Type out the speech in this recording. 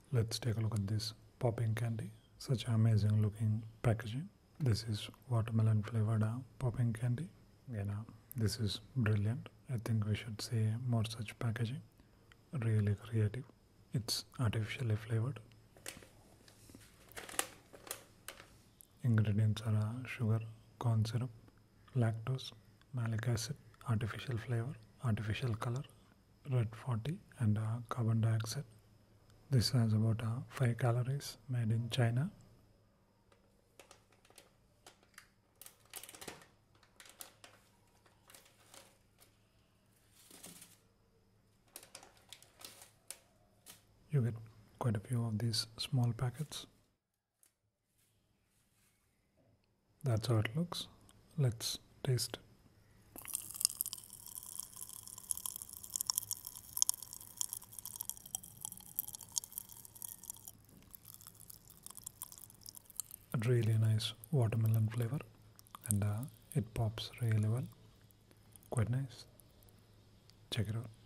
Let's take a look at this popping candy. Such amazing looking packaging. This is watermelon flavored popping candy. This is brilliant. I think we should see more such packaging. Really creative. It's artificially flavored. Ingredients are sugar, corn syrup, lactose, malic acid, artificial flavor, artificial color, red 40, and carbon dioxide. This has about 5 calories, made in China. You get quite a few of these small packets. That's how it looks. Let's taste it. A really nice watermelon flavor, and it pops really well. Quite nice. Check it out.